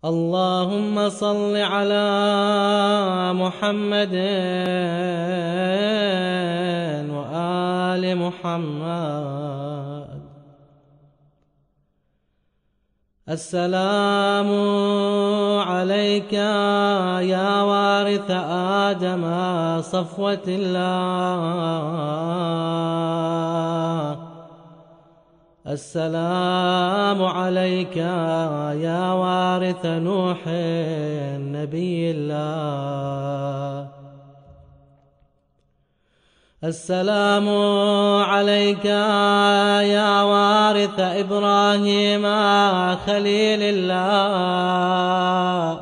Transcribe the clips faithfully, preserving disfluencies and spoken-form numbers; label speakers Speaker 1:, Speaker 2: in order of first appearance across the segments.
Speaker 1: اللهم صل على محمد وآل محمد. السلام عليك يا وارث آدم صفوة الله. السلام عليك يا وارث نوح نبي الله. السلام عليك يا وارث إبراهيم خليل الله.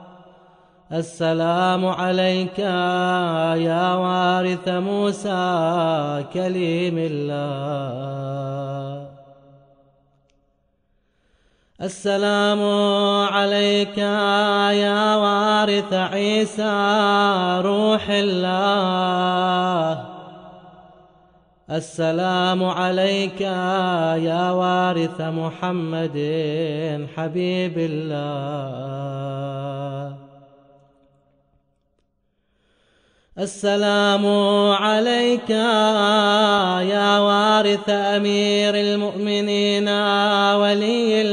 Speaker 1: السلام عليك يا وارث موسى كليم الله. السلام عليك يا وارث عيسى روح الله. السلام عليك يا وارث محمد حبيب الله. السلام عليك يا وارث أمير المؤمنين ولي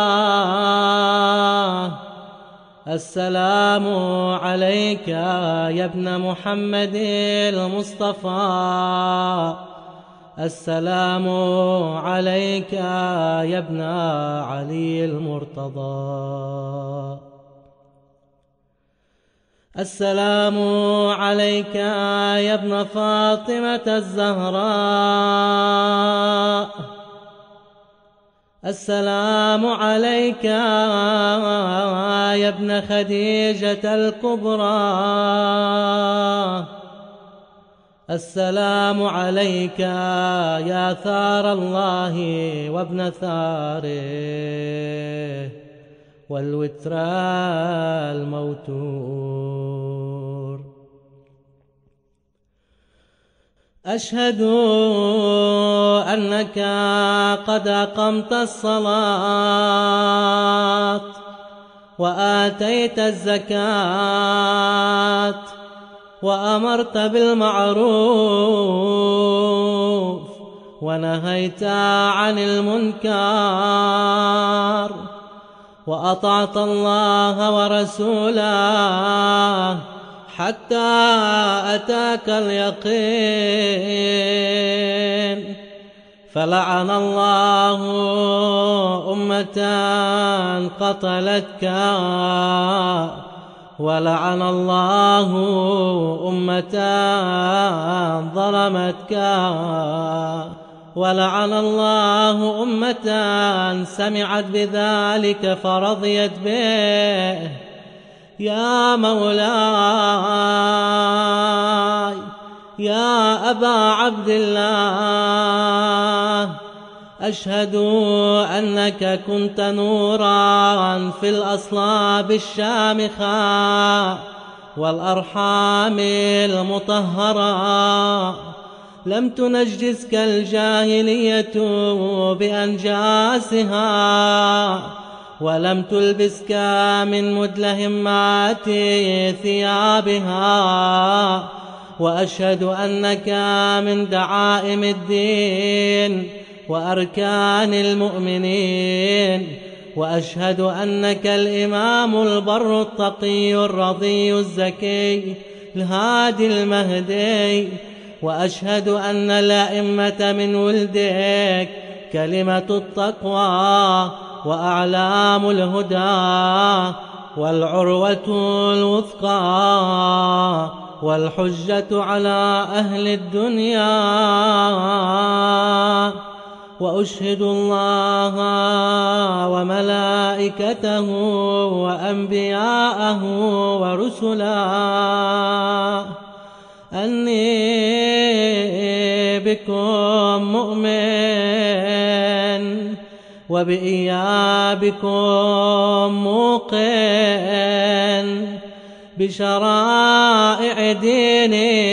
Speaker 1: الله. السلام عليك يا ابن محمد المصطفى. السلام عليك يا ابن علي المرتضى. السلام عليك يا ابن فاطمة الزهراء. السلام عليك يا ابن خديجة الكبرى. السلام عليك يا ثار الله وابن ثاره والوتر الموتور. أشهد أنك قد أقمت الصلاة وآتيت الزكاة وأمرت بالمعروف ونهيت عن المنكر وأطعت الله ورسوله حتى أتاك اليقين. فلعن الله أمة قتلتك ولعن الله أمة ظلمتك ولعن الله أمة سمعت بذلك فرضيت به. يا مولاي يا أبا عبد الله، أشهد أنك كنت نورا في الأصلاب الشامخة والأرحام المطهرة. لم تنجسك الجاهلية بأنجاسها ولم تلبسك من مدلهمات ثيابها. وأشهد أنك من دعائم الدين وأركان المؤمنين. وأشهد أنك الإمام البر التقي الرضي الزكي الهادي المهدي. وأشهد أن الأئمة من ولدك كلمة التقوى وأعلام الهدى والعروة الوثقى والحجة على أهل الدنيا. وأشهد الله وملائكته وأنبياءه ورسله أني بكم مؤمن وبإيابكم موقن بشرائع ديني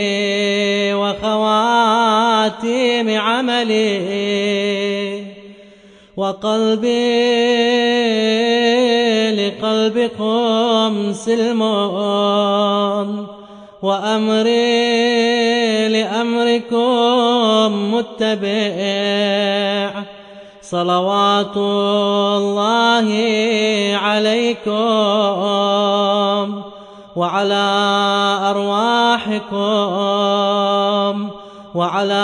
Speaker 1: وخواتيم عملي وقلبي لقلبكم سلم وأمري لأمركم متبع صلوات الله عليكم وعلى أرواحكم وعلى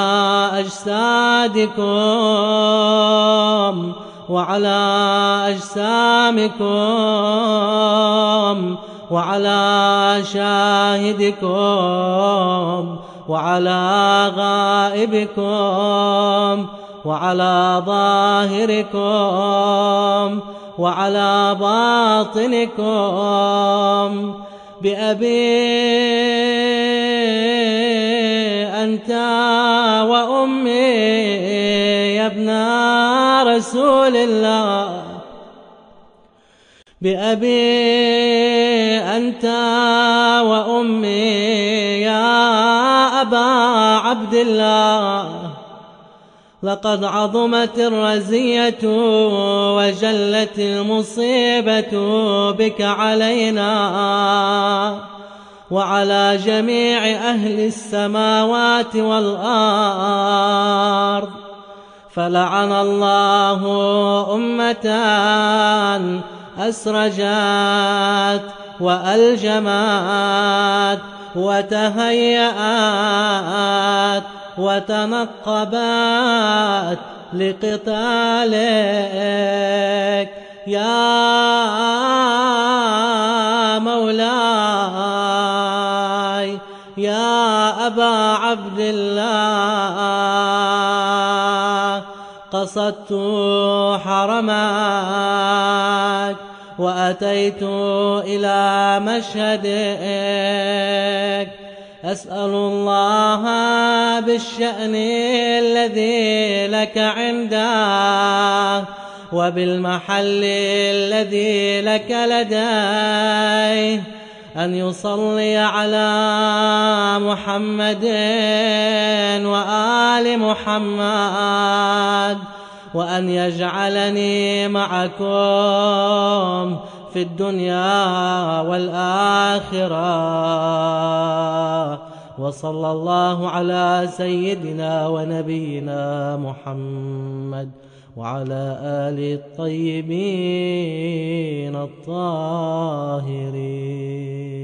Speaker 1: أجسادكم وعلى أجسامكم وعلى شاهدكم وعلى غائبكم وعلى ظاهركم وعلى باطنكم بأبي أنت وأمي يا ابن رسول الله بأبي أنت وأمي يا أبا عبد الله لقد عظمت الرزية وجلت المصيبة بك علينا وعلى جميع أهل السماوات والأرض فلعن الله أمة أسرجت وألجمت وتهيأت وتنقبت لقتالك يا مولاي يا أبا عبد الله قصدت حرمك وأتيت إلى مشهدك أسأل الله بالشأن الذي لك عنده وبالمحل الذي لك لديه أن يصلي على محمد وآل محمد وأن يجعلني معكم في الدنيا والآخرة وصلى الله على سيدنا ونبينا محمد وعلى آله الطيبين الطاهرين.